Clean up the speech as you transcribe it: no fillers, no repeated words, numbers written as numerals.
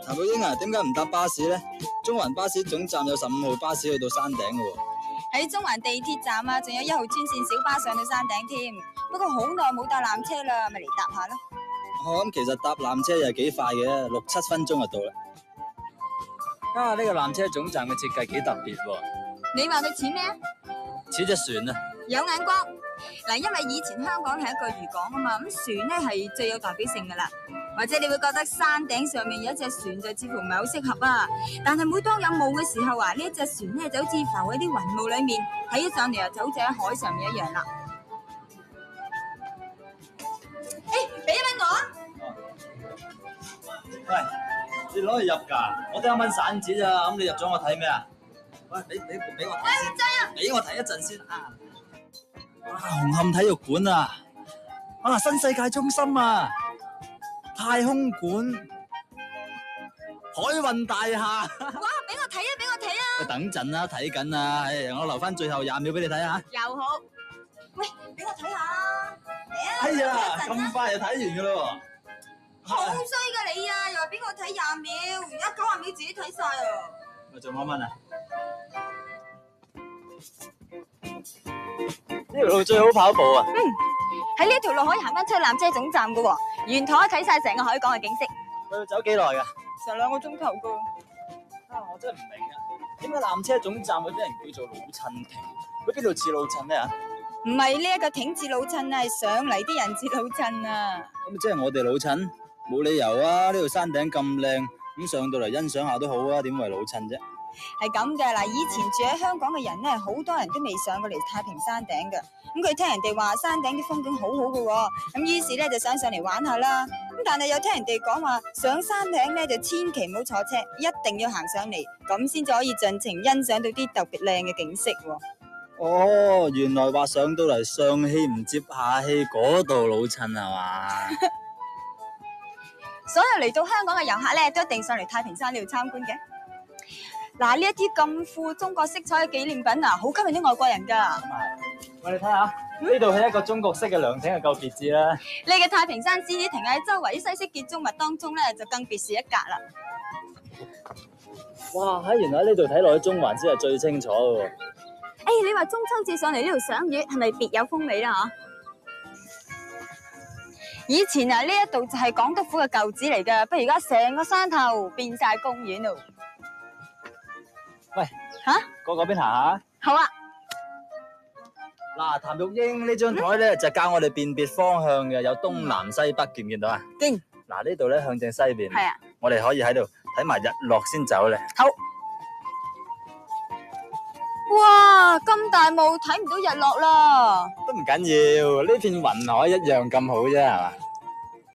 譚玉英啊，點解唔搭巴士呢？中環巴士總站有15號巴士去到山頂嘅喎。 喺中環地鐵站啊，仲有1號專線小巴上到山頂添。不過好耐冇搭纜車啦，咪嚟搭下咯。 咁其實搭纜車又係幾快嘅，6-7分鐘就到啦。呢個纜車總站嘅設計幾特別喎。 你話佢似咩啊？ 似隻船啊！ 有眼光嗱，因為以前香港係一個漁港啊嘛，咁船咧係最有代表性噶啦。或者你會覺得山頂上面有一隻船就似乎唔係好適合啊，但係每當有霧嘅時候啊，呢一隻船咧就好似浮喺啲雲霧裏面，睇起上嚟又就好似喺海上面一樣啦。俾1蚊我啊！ 喂，你攞去入㗎？我得1蚊散紙咋，咁你入咗我睇咩啊？喂，俾我睇先，俾我睇一陣先啊！紅磡體育館啊，新世界中心啊，太空館，海運大廈。 哇！俾我睇啊！俾我睇啊！ 喂，等陣啦，睇緊啊！我留翻最後20秒俾你睇下。 又好。喂，俾我睇下啊！ 哎呀，咁快就睇完㗎咯喎！ 好衰㗎你啊！又話俾我睇20秒，而家90秒自己睇晒啊！ 咪仲1蚊啊？呢條路最好跑步啊！ 喺呢條路可以行翻出纜車總站㗎喎，沿途睇晒成個海港嘅景色。 要走幾耐㗎？ 成2個鐘頭㗎。 我真係唔明啊，點解纜車總站會俾人叫做老襯亭？佢邊度似老襯咧？ 唔係呢一個亭字老襯啊，係上嚟啲人至老襯啊。 咁即係我哋老襯？冇理由啊！呢度山頂咁靚，咁上到嚟欣賞下都好啊，點會係老襯啫？ 係咁嘅嗱，以前住喺香港嘅人咧，好多人都未上過嚟太平山頂嘅。咁佢聽人哋話山頂啲風景好好嘅喎，咁於是咧就想上嚟玩下啦。咁但係又聽人哋講話上山頂咧就千祈唔好坐車，一定要行上嚟，咁先至可以盡情欣賞到啲特別靚嘅景色喎。 哦，原來話上到嚟上氣唔接下氣嗰度老襯係嘛？ 所有嚟到香港嘅遊客咧，都一定上嚟太平山呢度參觀嘅。嗱，呢一啲咁富中國色彩嘅紀念品啊，好吸引啲外國人㗎。 喂，你睇下呢度係一個中國式嘅涼亭，係夠別致啦。 你嘅太平山只停喺周圍啲西式建築物當中咧，就更別樹一格啦。 哇！原來喺呢度睇落去中環先係最清楚嘅喎。 你話中秋節上嚟呢度賞月，係咪別有風味啦？嚇！以前啊，呢一度就係港督府嘅舊址嚟㗎，不過而家成個山頭變晒公園咯。 喂，過嗰邊行下。 好啊。 嗱，譚玉英呢張台咧就教我哋辨別方向嘅，有東南西北，見唔見到啊？ 見。 嗱，呢度咧向正西邊。 係啊。 我哋可以喺度睇埋日落先走咧。 好。哇，咁大霧睇唔到日落啦。 都唔緊要，呢片雲海一樣咁好啫，係嘛？